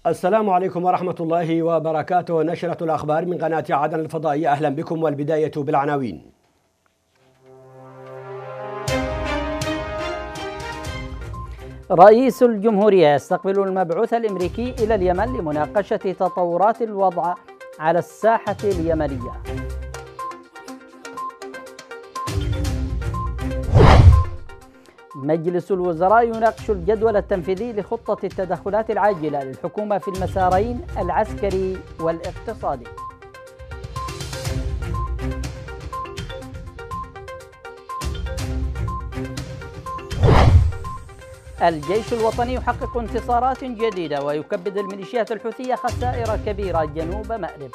السلام عليكم ورحمة الله وبركاته. نشرة الأخبار من قناة عدن الفضائية، أهلا بكم والبداية بالعناوين. رئيس الجمهورية يستقبل المبعوث الأمريكي إلى اليمن لمناقشة تطورات الوضع على الساحة اليمنية. مجلس الوزراء يناقش الجدول التنفيذي لخطة التدخلات العاجلة للحكومة في المسارين العسكري والاقتصادي. الجيش الوطني يحقق انتصارات جديدة ويكبد الميليشيات الحوثية خسائر كبيرة جنوب مأرب.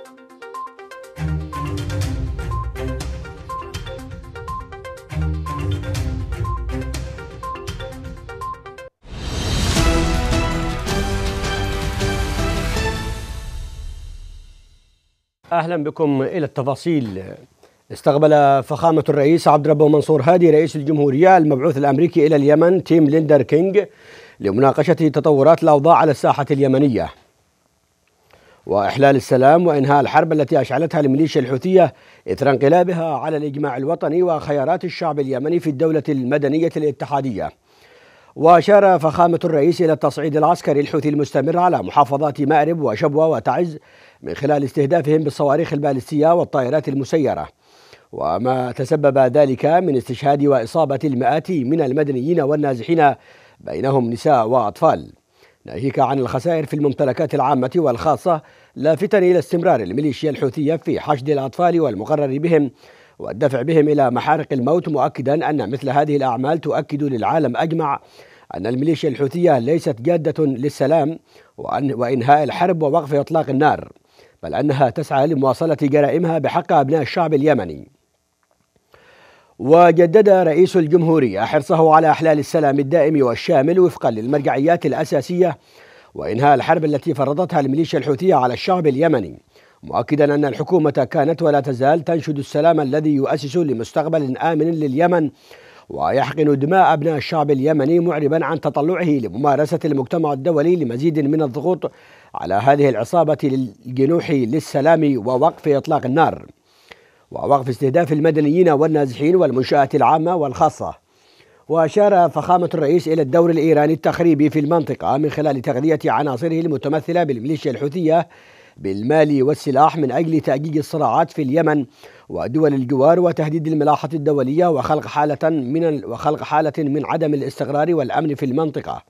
أهلا بكم إلى التفاصيل. استقبل فخامة الرئيس عبد الرب منصور هادي رئيس الجمهورية المبعوث الأمريكي إلى اليمن تيم ليندر كينج لمناقشة تطورات الأوضاع على الساحة اليمنية وإحلال السلام وإنهاء الحرب التي أشعلتها الميليشيا الحوثية إثر انقلابها على الإجماع الوطني وخيارات الشعب اليمني في الدولة المدنية الاتحادية. وأشار فخامة الرئيس إلى التصعيد العسكري الحوثي المستمر على محافظات مأرب وشبوة وتعز من خلال استهدافهم بالصواريخ البالستية والطائرات المسيرة، وما تسبب ذلك من استشهاد وإصابة المئات من المدنيين والنازحين بينهم نساء وأطفال، ناهيك عن الخسائر في الممتلكات العامة والخاصة، لافتا إلى استمرار الميليشيا الحوثية في حشد الأطفال والمقرر بهم والدفع بهم إلى محارق الموت، مؤكدا أن مثل هذه الأعمال تؤكد للعالم أجمع أن الميليشيا الحوثية ليست جادة للسلام وإنهاء الحرب ووقف إطلاق النار، بل أنها تسعى لمواصلة جرائمها بحق أبناء الشعب اليمني. وجدد رئيس الجمهورية حرصه على إحلال السلام الدائم والشامل وفقا للمرجعيات الأساسية وإنهاء الحرب التي فرضتها الميليشيا الحوثية على الشعب اليمني، مؤكدا أن الحكومة كانت ولا تزال تنشد السلام الذي يؤسس لمستقبل آمن لليمن ويحقن دماء أبناء الشعب اليمني، معربا عن تطلعه لممارسة المجتمع الدولي لمزيد من الضغوط على هذه العصابة للجنوح للسلام ووقف إطلاق النار ووقف استهداف المدنيين والنازحين والمنشآت العامة والخاصة. وأشار فخامة الرئيس إلى الدور الإيراني التخريبي في المنطقة من خلال تغذية عناصره المتمثلة بالميليشيا الحوثية بالمال والسلاح من أجل تأجيج الصراعات في اليمن ودول الجوار وتهديد الملاحة الدولية وخلق حالة من عدم الاستقرار والأمن في المنطقة،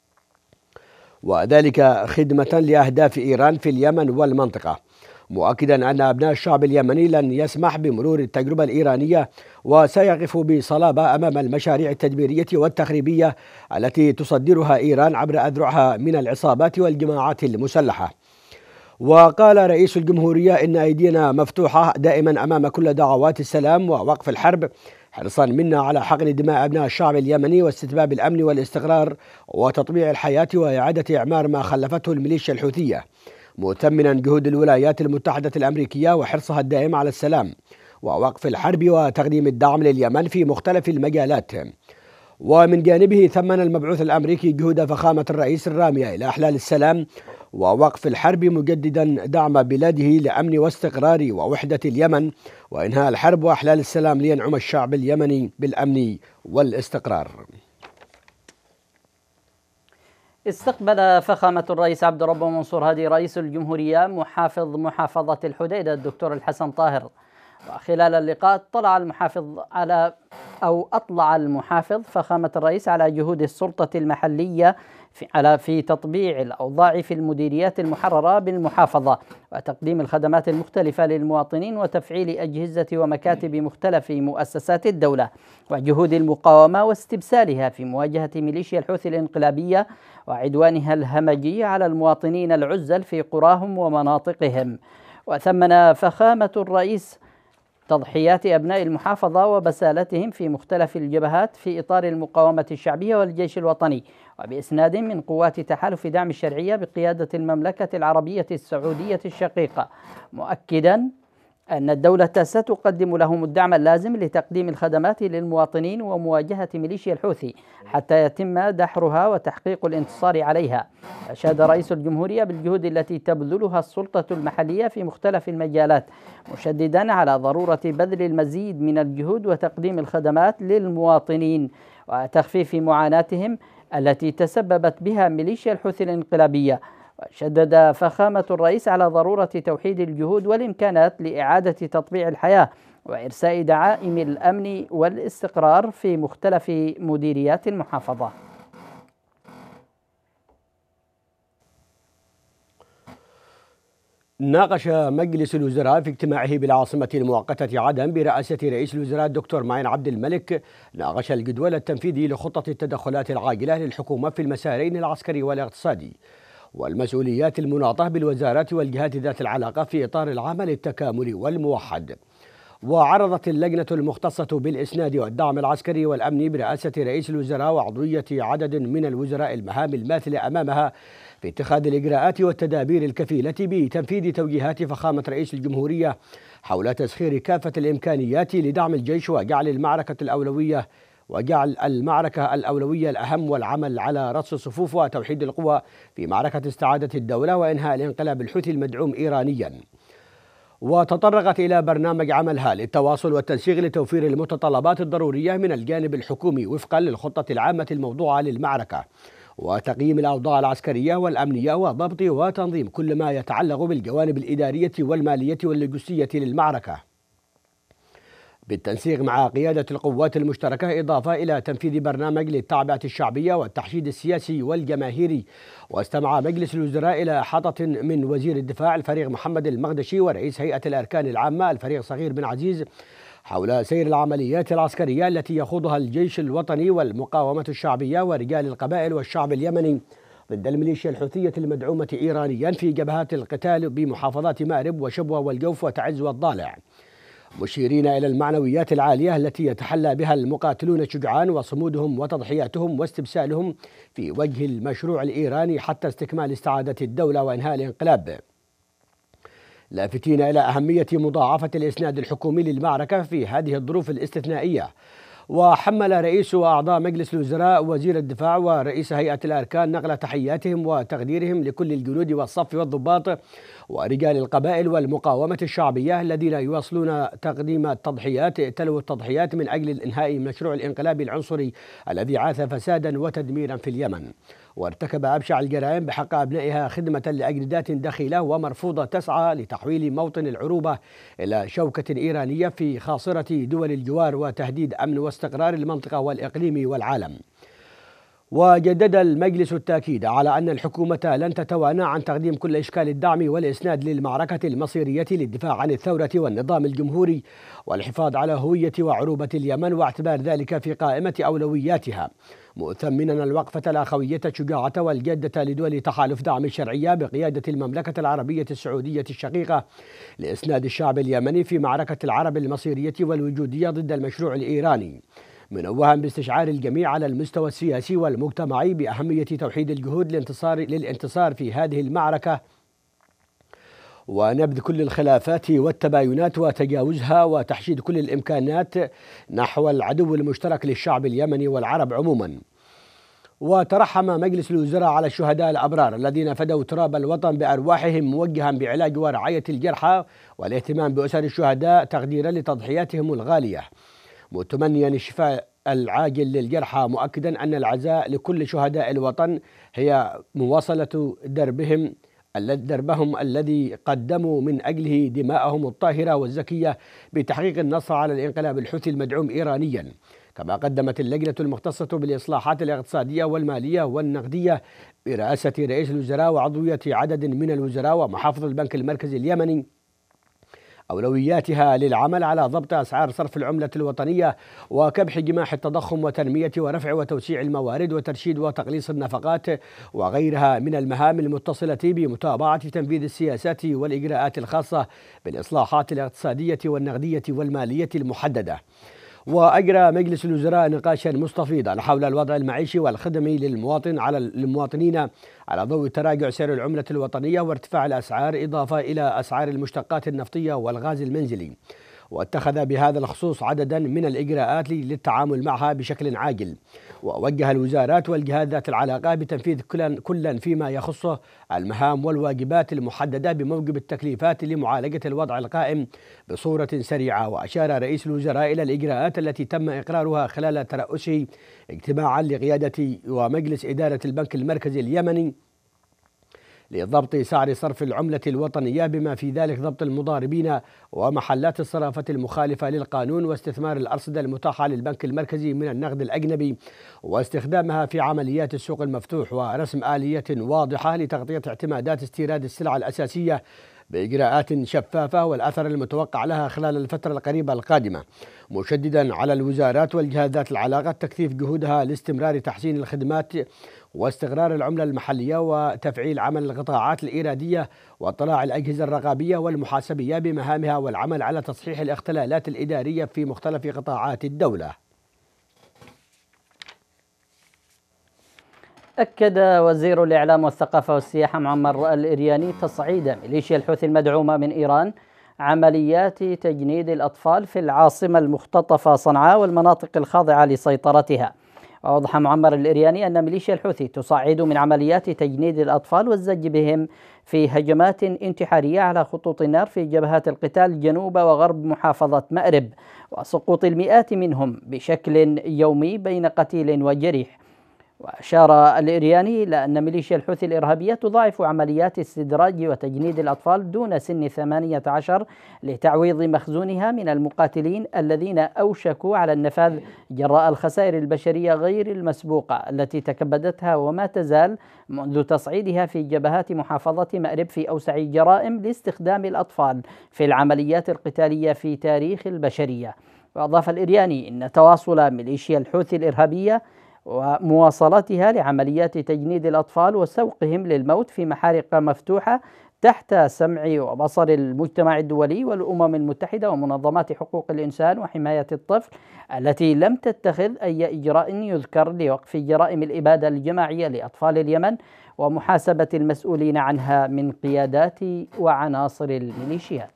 وذلك خدمة لأهداف إيران في اليمن والمنطقة، مؤكدا أن أبناء الشعب اليمني لن يسمح بمرور التجربة الإيرانية وسيقف بصلابة أمام المشاريع التدميرية والتخريبية التي تصدرها إيران عبر أذرعها من العصابات والجماعات المسلحة. وقال رئيس الجمهورية إن أيدينا مفتوحة دائما أمام كل دعوات السلام ووقف الحرب، حرصا منا على حقن دماء أبناء الشعب اليمني واستتباب الأمن والاستقرار وتطبيع الحياة وإعادة إعمار ما خلفته الميليشيا الحوثية، مؤتمنا جهود الولايات المتحدة الأمريكية وحرصها الدائم على السلام ووقف الحرب وتقديم الدعم لليمن في مختلف المجالات. ومن جانبه ثمن المبعوث الأمريكي جهود فخامة الرئيس الرامية إلى إحلال السلام ووقف الحرب، مجددا دعم بلاده لأمن واستقرار ووحدة اليمن وإنهاء الحرب وإحلال السلام لينعم الشعب اليمني بالأمن والاستقرار. استقبل فخامة الرئيس عبد الرب منصور هادي رئيس الجمهورية محافظ محافظة الحديدة الدكتور الحسن طاهر، وخلال اللقاء أطلع المحافظ فخامة الرئيس على جهود السلطة المحلية في تطبيع الأوضاع في المديريات المحررة بالمحافظة وتقديم الخدمات المختلفة للمواطنين وتفعيل أجهزة ومكاتب مختلف مؤسسات الدولة وجهود المقاومة واستبسالها في مواجهة ميليشيا الحوثي الانقلابية وعدوانها الهمجي على المواطنين العزل في قراهم ومناطقهم. وثمن فخامة الرئيس تضحيات أبناء المحافظة وبسالتهم في مختلف الجبهات في إطار المقاومة الشعبية والجيش الوطني وبإسناد من قوات تحالف دعم الشرعية بقيادة المملكة العربية السعودية الشقيقة، مؤكدا أن الدولة ستقدم لهم الدعم اللازم لتقديم الخدمات للمواطنين ومواجهة ميليشيا الحوثي حتى يتم دحرها وتحقيق الانتصار عليها. أشاد رئيس الجمهورية بالجهود التي تبذلها السلطة المحلية في مختلف المجالات، مشددا على ضرورة بذل المزيد من الجهود وتقديم الخدمات للمواطنين وتخفيف معاناتهم التي تسببت بها ميليشيا الحوثي الانقلابية. وشدد فخامة الرئيس على ضرورة توحيد الجهود والإمكانات لإعادة تطبيع الحياة وإرساء دعائم الأمن والاستقرار في مختلف مديريات المحافظة. ناقش مجلس الوزراء في اجتماعه بالعاصمة المؤقتة عدن برئاسة رئيس الوزراء الدكتور معين عبد الملك ناقش الجدول التنفيذي لخطة التدخلات العاجلة للحكومة في المسارين العسكري والاقتصادي والمسؤوليات المناطة بالوزارات والجهات ذات العلاقة في إطار العمل التكاملي والموحد. وعرضت اللجنة المختصة بالإسناد والدعم العسكري والأمني برئاسة رئيس الوزراء وعضوية عدد من الوزراء المهام الماثلة أمامها في اتخاذ الإجراءات والتدابير الكفيلة بتنفيذ توجيهات فخامة رئيس الجمهورية حول تسخير كافة الإمكانيات لدعم الجيش وجعل المعركة الأولوية الأهم والعمل على رص الصفوف وتوحيد القوى في معركة استعادة الدولة وإنهاء الانقلاب الحوثي المدعوم إيرانيا. وتطرقت إلى برنامج عملها للتواصل والتنسيق لتوفير المتطلبات الضرورية من الجانب الحكومي وفقا للخطة العامة الموضوعة للمعركة وتقييم الأوضاع العسكرية والأمنية وضبط وتنظيم كل ما يتعلق بالجوانب الإدارية والمالية واللوجستية للمعركة بالتنسيق مع قيادة القوات المشتركة، إضافة إلى تنفيذ برنامج للتعبئة الشعبية والتحشيد السياسي والجماهيري. واستمع مجلس الوزراء إلى إحاطة من وزير الدفاع الفريق محمد المقدشي ورئيس هيئة الأركان العامة الفريق صغير بن عزيز حول سير العمليات العسكرية التي يخوضها الجيش الوطني والمقاومة الشعبية ورجال القبائل والشعب اليمني ضد الميليشيا الحوثية المدعومة إيرانيا في جبهات القتال بمحافظات مأرب وشبوة والجوف وتعز والضالع، مشيرين إلى المعنويات العالية التي يتحلى بها المقاتلون الشجعان وصمودهم وتضحياتهم واستبسالهم في وجه المشروع الإيراني حتى استكمال استعادة الدولة وإنهاء الانقلاب، لافتين إلى أهمية مضاعفة الإسناد الحكومي للمعركة في هذه الظروف الاستثنائية. وحمل رئيس وأعضاء مجلس الوزراء وزير الدفاع ورئيس هيئة الأركان نقل تحياتهم وتقديرهم لكل الجنود والصف والضباط ورجال القبائل والمقاومة الشعبية الذين يواصلون تقديم التضحيات تلو التضحيات من أجل إنهاء مشروع الانقلاب العنصري الذي عاث فسادا وتدميرا في اليمن وارتكب أبشع الجرائم بحق أبنائها خدمة لأجندات دخيلة ومرفوضة تسعى لتحويل موطن العروبة إلى شوكة إيرانية في خاصرة دول الجوار وتهديد أمن واستقرار المنطقة والإقليم والعالم. وجدد المجلس التأكيد على أن الحكومة لن تتوانى عن تقديم كل إشكال الدعم والإسناد للمعركة المصيرية للدفاع عن الثورة والنظام الجمهوري والحفاظ على هوية وعروبة اليمن واعتبار ذلك في قائمة أولوياتها، مؤثمنا الوقفة الأخوية الشجاعة والجادة لدول تحالف دعم الشرعية بقيادة المملكة العربية السعودية الشقيقة لإسناد الشعب اليمني في معركة العرب المصيرية والوجودية ضد المشروع الإيراني، منوها باستشعار الجميع على المستوى السياسي والمجتمعي بأهمية توحيد الجهود للانتصار في هذه المعركة ونبذ كل الخلافات والتباينات وتجاوزها وتحشيد كل الإمكانات نحو العدو المشترك للشعب اليمني والعرب عموما. وترحم مجلس الوزراء على الشهداء الأبرار الذين فدوا تراب الوطن بأرواحهم، موجها بعلاج ورعاية الجرحى والاهتمام بأسر الشهداء تقديرا لتضحياتهم الغالية، متمنيا الشفاء العاجل للجرحى، مؤكدا أن العزاء لكل شهداء الوطن هي مواصلة دربهم الذي قدموا من أجله دماءهم الطاهرة والزكية بتحقيق النصر على الانقلاب الحوثي المدعوم إيرانيا. كما قدمت اللجنة المختصة بالإصلاحات الاقتصادية والمالية والنقدية برئاسة رئيس الوزراء وعضوية عدد من الوزراء ومحافظ البنك المركزي اليمني أولوياتها للعمل على ضبط أسعار صرف العملة الوطنية وكبح جماح التضخم وتنمية ورفع وتوسيع الموارد وترشيد وتقليص النفقات وغيرها من المهام المتصلة بمتابعة تنفيذ السياسات والإجراءات الخاصة بالإصلاحات الاقتصادية والنقدية والمالية المحددة. وأجرى مجلس الوزراء نقاشا مستفيضا حول الوضع المعيشي والخدمي للمواطنين على ضوء تراجع سعر العملة الوطنية وارتفاع الأسعار، إضافة إلى أسعار المشتقات النفطية والغاز المنزلي. واتخذ بهذا الخصوص عددا من الإجراءات للتعامل معها بشكل عاجل. ووجه الوزارات والجهات ذات العلاقة بتنفيذ كلا فيما يخص المهام والواجبات المحددة بموجب التكليفات لمعالجة الوضع القائم بصورة سريعة. وأشار رئيس الوزراء إلى الإجراءات التي تم إقرارها خلال ترأسه اجتماعا لقيادة ومجلس إدارة البنك المركزي اليمني لضبط سعر صرف العملة الوطنية، بما في ذلك ضبط المضاربين ومحلات الصرافة المخالفة للقانون، واستثمار الأرصدة المتاحة للبنك المركزي من النقد الأجنبي واستخدامها في عمليات السوق المفتوح، ورسم آلية واضحة لتغطية اعتمادات استيراد السلع الأساسية بإجراءات شفافة والأثر المتوقع لها خلال الفترة القريبة القادمة، مشددا على الوزارات والجهات ذات العلاقة تكثيف جهودها لاستمرار تحسين الخدمات واستقرار العملة المحلية وتفعيل عمل القطاعات الإيرادية واطلاع الأجهزة الرقابية والمحاسبية بمهامها والعمل على تصحيح الاختلالات الإدارية في مختلف قطاعات الدولة. أكد وزير الإعلام والثقافة والسياحة معمر الإرياني تصعيد ميليشيا الحوثي المدعومة من إيران عمليات تجنيد الأطفال في العاصمة المختطفة صنعاء والمناطق الخاضعة لسيطرتها. وأوضح معمر الإرياني أن ميليشيا الحوثي تصعد من عمليات تجنيد الأطفال والزج بهم في هجمات انتحارية على خطوط النار في جبهات القتال جنوب وغرب محافظة مأرب، وسقوط المئات منهم بشكل يومي بين قتيل وجريح. وأشار الإرياني إلى أن ميليشيا الحوثي الإرهابية تضاعف عمليات استدراج وتجنيد الأطفال دون سن 18 لتعويض مخزونها من المقاتلين الذين أوشكوا على النفاذ جراء الخسائر البشرية غير المسبوقة التي تكبدتها وما تزال منذ تصعيدها في جبهات محافظة مأرب في أوسع جرائم لاستخدام الأطفال في العمليات القتالية في تاريخ البشرية. وأضاف الإرياني أن تواصل ميليشيا الحوثي الإرهابية ومواصلتها لعمليات تجنيد الأطفال وسوقهم للموت في محارق مفتوحة تحت سمع وبصر المجتمع الدولي والأمم المتحدة ومنظمات حقوق الإنسان وحماية الطفل، التي لم تتخذ أي إجراء يذكر لوقف جرائم الإبادة الجماعية لأطفال اليمن ومحاسبة المسؤولين عنها من قيادات وعناصر الميليشيات.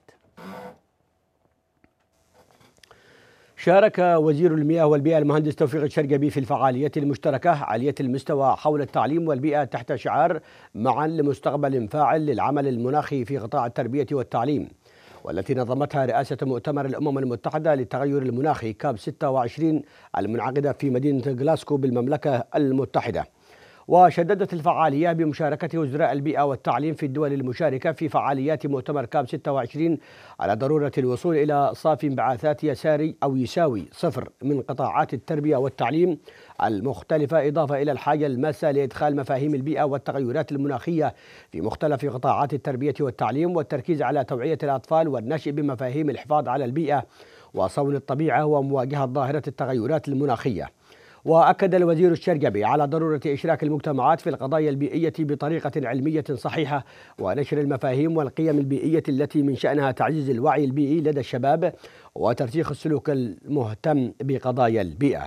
شارك وزير المياه والبيئة المهندس توفيق الشرقبي في الفعالية المشتركة عالية المستوى حول التعليم والبيئة تحت شعار معا لمستقبل فاعل للعمل المناخي في قطاع التربية والتعليم، والتي نظمتها رئاسة مؤتمر الأمم المتحدة للتغير المناخي كاب 26 المنعقدة في مدينة غلاسكو بالمملكة المتحدة. وشددت الفعالية بمشاركة وزراء البيئة والتعليم في الدول المشاركة في فعاليات مؤتمر كاب 26 على ضرورة الوصول إلى صافي انبعاثات يساوي صفر من قطاعات التربية والتعليم المختلفة، إضافة إلى الحاجة الماسة لإدخال مفاهيم البيئة والتغيرات المناخية في مختلف قطاعات التربية والتعليم، والتركيز على توعية الأطفال والنشء بمفاهيم الحفاظ على البيئة وصون الطبيعة ومواجهة ظاهرة التغيرات المناخية. وأكد الوزير الشرقبي على ضرورة إشراك المجتمعات في القضايا البيئية بطريقة علمية صحيحة ونشر المفاهيم والقيم البيئية التي من شأنها تعزيز الوعي البيئي لدى الشباب وترسيخ السلوك المهتم بقضايا البيئة.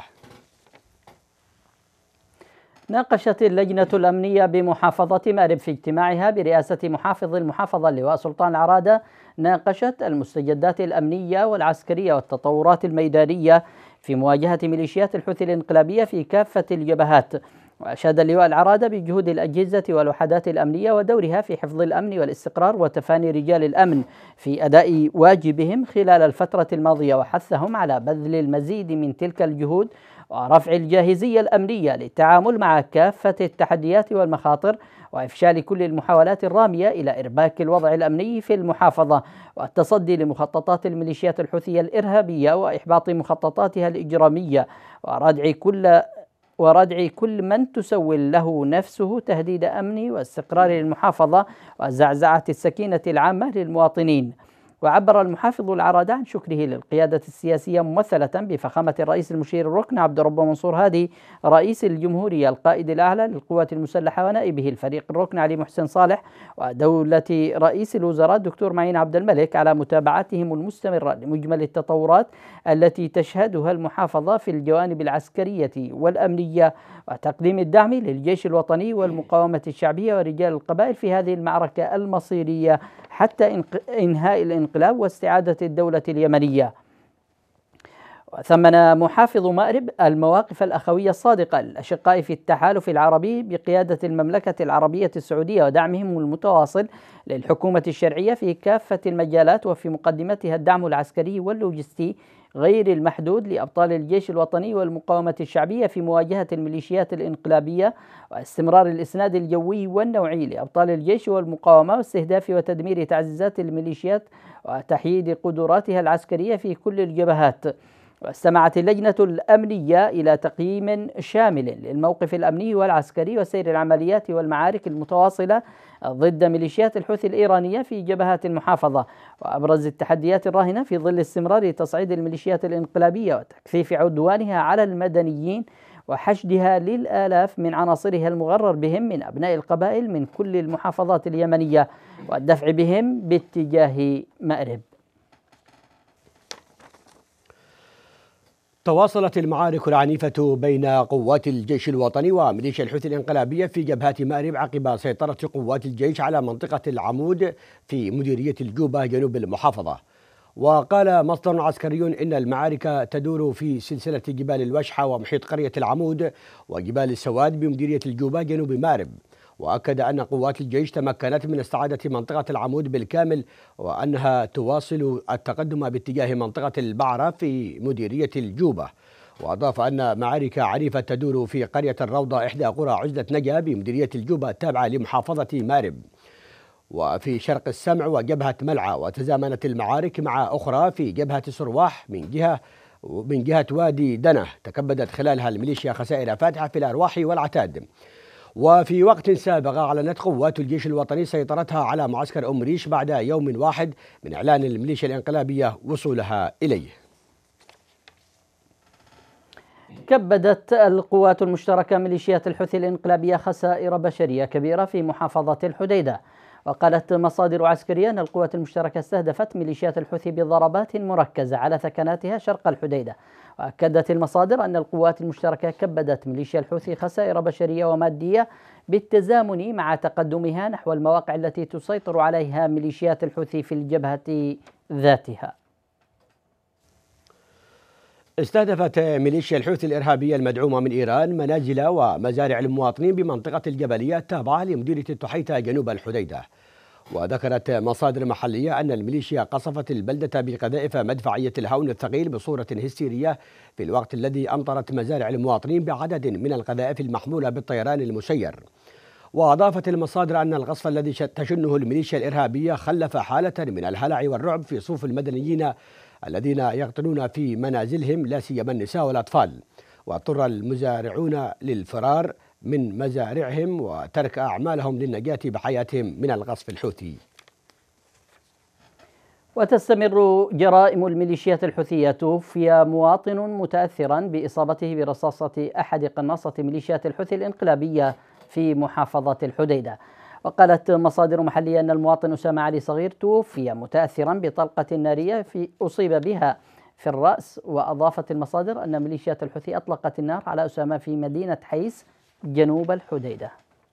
ناقشت اللجنة الأمنية بمحافظة مأرب في اجتماعها برئاسة محافظ المحافظة اللواء سلطان العرادة ناقشت المستجدات الأمنية والعسكرية والتطورات الميدانية في مواجهة ميليشيات الحوثي الانقلابية في كافة الجبهات. وأشاد اللواء العرادة بجهود الأجهزة والوحدات الأمنية ودورها في حفظ الأمن والاستقرار وتفاني رجال الأمن في أداء واجبهم خلال الفترة الماضية، وحثهم على بذل المزيد من تلك الجهود ورفع الجاهزية الأمنية للتعامل مع كافة التحديات والمخاطر وإفشال كل المحاولات الرامية إلى إرباك الوضع الأمني في المحافظة والتصدي لمخططات الميليشيات الحوثية الإرهابية وإحباط مخططاتها الإجرامية وردع كل من تسول له نفسه تهديد أمني واستقرار المحافظة وزعزعة السكينة العامة للمواطنين. وعبر المحافظ العرادة عن شكره للقيادة السياسية ممثلة بفخامة الرئيس المشير الركن عبد الرب منصور هادي رئيس الجمهورية القائد الأعلى للقوات المسلحة ونائبه الفريق الركن علي محسن صالح ودولة رئيس الوزراء الدكتور معين عبد الملك على متابعتهم المستمرة لمجمل التطورات التي تشهدها المحافظة في الجوانب العسكرية والأمنية وتقديم الدعم للجيش الوطني والمقاومة الشعبية ورجال القبائل في هذه المعركة المصيرية حتى إنهاء الانقلاب واستعادة الدولة اليمنية. وثمن محافظ مأرب المواقف الأخوية الصادقة للأشقاء في التحالف العربي بقيادة المملكة العربية السعودية ودعمهم المتواصل للحكومة الشرعية في كافة المجالات وفي مقدمتها الدعم العسكري واللوجستي غير المحدود لأبطال الجيش الوطني والمقاومة الشعبية في مواجهة الميليشيات الانقلابية واستمرار الإسناد الجوي والنوعي لأبطال الجيش والمقاومة واستهداف وتدمير تعزيزات الميليشيات وتحييد قدراتها العسكرية في كل الجبهات. واستمعت اللجنة الأمنية إلى تقييم شامل للموقف الأمني والعسكري وسير العمليات والمعارك المتواصلة ضد ميليشيات الحوثي الإيرانية في جبهات المحافظة، وأبرز التحديات الراهنة في ظل استمرار تصعيد الميليشيات الانقلابية وتكثيف عدوانها على المدنيين وحشدها للآلاف من عناصرها المغرر بهم من أبناء القبائل من كل المحافظات اليمنية والدفع بهم باتجاه مأرب. تواصلت المعارك العنيفة بين قوات الجيش الوطني وميليشيا الحوثي الانقلابية في جبهات مأرب عقب سيطرة قوات الجيش على منطقة العمود في مديرية الجوبة جنوب المحافظة. وقال مصدر عسكري إن المعارك تدور في سلسلة جبال الوشحة ومحيط قرية العمود وجبال السواد بمديرية الجوبة جنوب مأرب. وأكد أن قوات الجيش تمكنت من استعادة منطقة العمود بالكامل وأنها تواصل التقدم باتجاه منطقة البعرة في مديرية الجوبة. وأضاف أن معارك عنيفة تدور في قرية الروضة إحدى قرى عزلة نجا بمديرية الجوبة التابعة لمحافظة مأرب وفي شرق السمع وجبهة ملعى. وتزامنت المعارك مع أخرى في جبهة سرواح من جهة وادي دنه تكبدت خلالها الميليشيا خسائر فاتحة في الأرواح والعتاد. وفي وقت سابق أعلنت قوات الجيش الوطني سيطرتها على معسكر أم ريش بعد يوم واحد من إعلان الميليشيا الانقلابية وصولها إليه. كبدت القوات المشتركة ميليشيات الحوثي الانقلابية خسائر بشرية كبيرة في محافظة الحديدة. وقالت مصادر عسكرية أن القوات المشتركة استهدفت ميليشيات الحوثي بضربات مركزة على ثكناتها شرق الحديدة. وأكدت المصادر أن القوات المشتركة كبدت ميليشيا الحوثي خسائر بشرية ومادية بالتزامن مع تقدمها نحو المواقع التي تسيطر عليها ميليشيات الحوثي في الجبهة ذاتها. استهدفت ميليشيا الحوثي الإرهابية المدعومة من إيران منازل ومزارع المواطنين بمنطقة الجبلية التابعة لمديرية التحيتة جنوب الحديدة. وذكرت مصادر محلية أن الميليشيا قصفت البلدة بقذائف مدفعية الهون الثقيل بصورة هستيرية في الوقت الذي أمطرت مزارع المواطنين بعدد من القذائف المحمولة بالطيران المسير. وأضافت المصادر أن القصف الذي تشنه الميليشيا الإرهابية خلف حالة من الهلع والرعب في صفوف المدنيين الذين يقطنون في منازلهم لا سيما النساء والأطفال. واضطر المزارعون للفرار من مزارعهم وترك أعمالهم للنجاة بحياتهم من القصف الحوثي. وتستمر جرائم الميليشيات الحوثية. توفي مواطن متأثرا بإصابته برصاصة أحد قناصة ميليشيات الحوثي الانقلابية في محافظة الحديدة. وقالت مصادر محلية أن المواطن أسامة علي صغير توفي متأثرا بطلقة نارية أصيب بها في الرأس. وأضافت المصادر أن ميليشيات الحوثي أطلقت النار على أسامة في مدينة حيس جنوب الحديدة.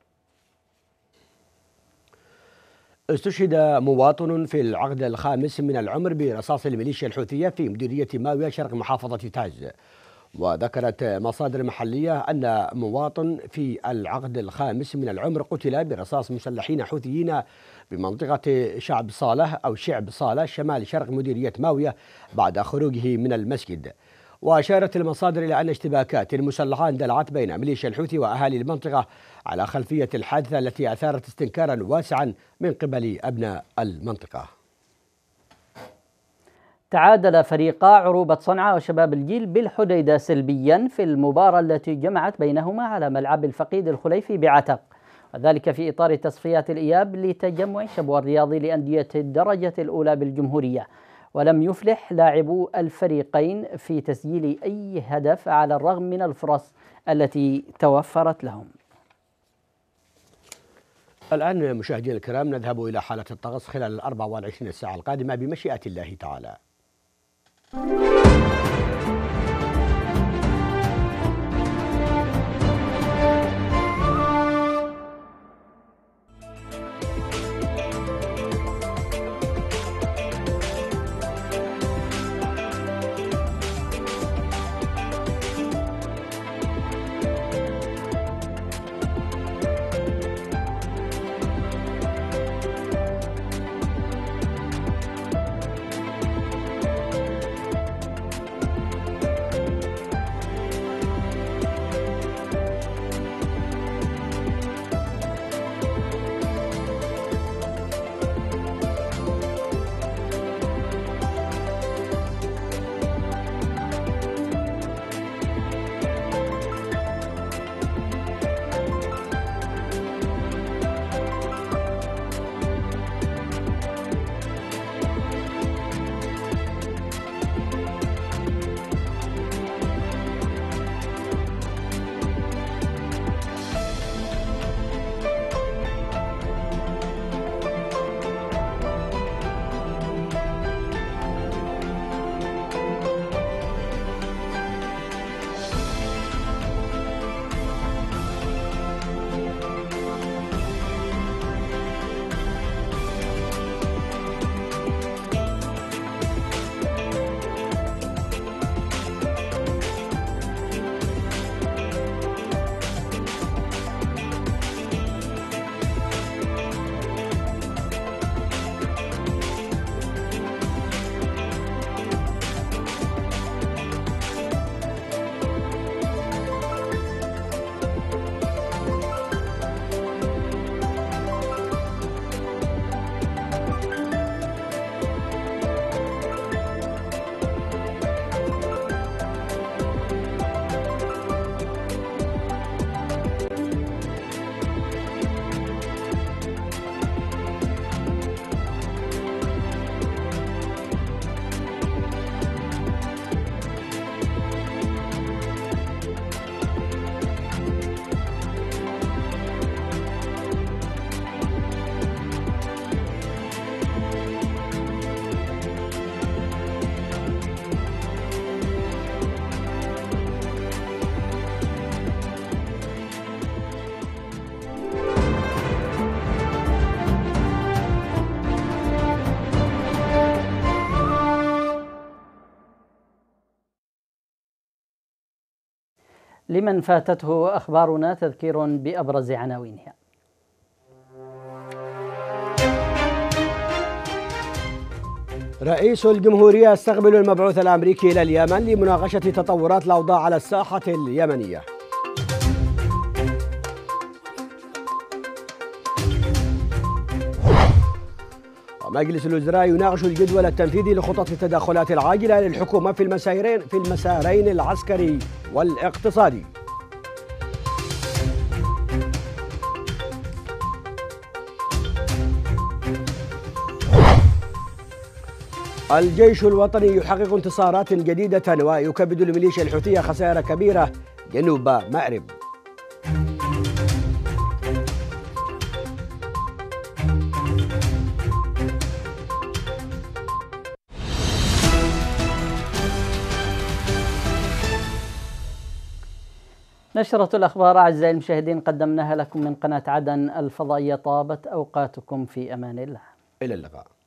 استشهد مواطن في العقد الخامس من العمر برصاص الميليشيا الحوثية في مديرية ماوية شرق محافظة تعز. وذكرت مصادر محلية أن مواطن في العقد الخامس من العمر قتل برصاص مسلحين حوثيين بمنطقة شعب صالة شمال شرق مديرية ماوية بعد خروجه من المسجد. وأشارت المصادر إلى أن اشتباكات مسلحة اندلعت بين ميليشيا الحوثي وأهالي المنطقة على خلفية الحادثة التي أثارت استنكارا واسعا من قبل أبناء المنطقة. تعادل فريقا عروبة صنعاء وشباب الجيل بالحديدة سلبيا في المباراة التي جمعت بينهما على ملعب الفقيد الخليفي بعتق. وذلك في إطار تصفيات الإياب لتجمع شبوة الرياضي لأندية الدرجة الأولى بالجمهورية. ولم يفلح لاعبو الفريقين في تسجيل أي هدف على الرغم من الفرص التي توفرت لهم. الآن مشاهدينا الكرام نذهب إلى حالة الطقس خلال 24 ساعة القادمة بمشيئة الله تعالى. لمن فاتته أخبارنا تذكير بأبرز عناوينها. رئيس الجمهورية يستقبل المبعوث الأمريكي إلى اليمن لمناقشة تطورات الأوضاع على الساحة اليمنية. ومجلس الوزراء يناقش الجدول التنفيذي لخطط التدخلات العاجلة للحكومة في المسارين العسكري والاقتصادي. الجيش الوطني يحقق انتصارات جديدة ويكبد الميليشيا الحوثية خسائر كبيرة جنوب مأرب. نشرة الأخبار أعزائي المشاهدين قدمناها لكم من قناة عدن الفضائية. طابت أوقاتكم في أمان الله. إلى اللقاء.